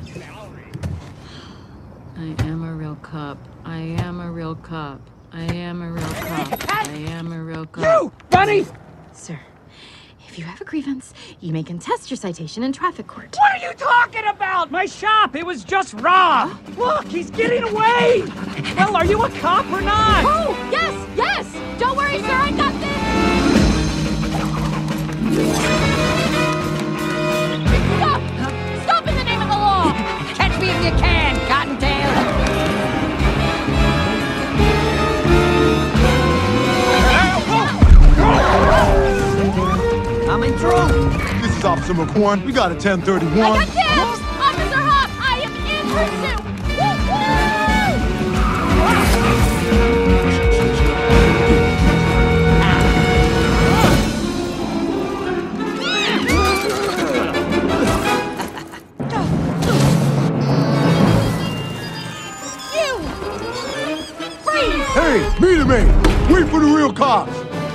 I am a real cop. I am a real cop. I am a real cop. I am a real cop. You, Bunny! Sir, if you have a grievance, you may contest your citation in traffic court. What are you talking about? My shop, it was just robbed. Look, he's getting away. Well, are you a cop or not? Oh, yes, yes! Don't worry, sir, I got this! Stop! Stop in the name of the law! Catch me if you can, Cottontail. Coming through. This is Officer McCorn. We got a 1031. I got dibs! Officer Hop, I am in pursuit! Hey, meet me! Wait for the real cops!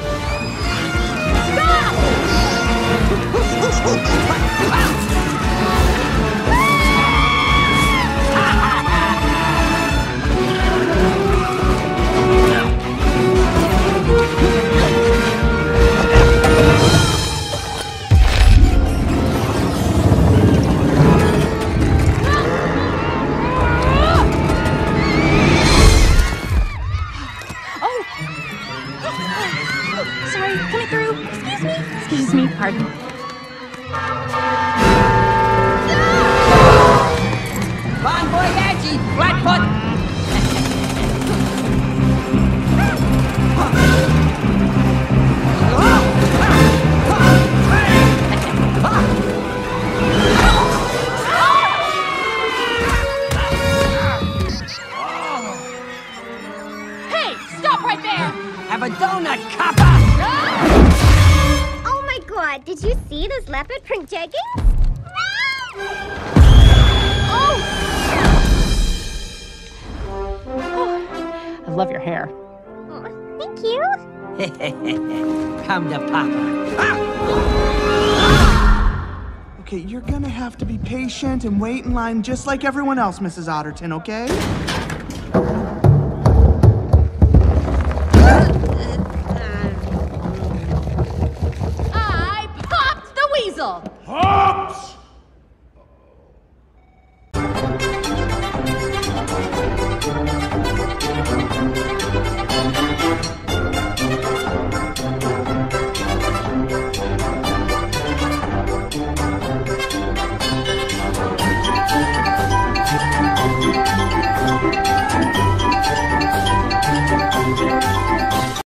Sorry, coming through. Excuse me. Excuse me, pardon. Bon voyage, Flatfoot. Hey, stop right there! Have a donut, copper. Oh my god, did you see those leopard print jeggings? I love your hair. Oh, thank you. Come to Papa. Okay, you're gonna have to be patient and wait in line just like everyone else, Mrs. Otterton, okay?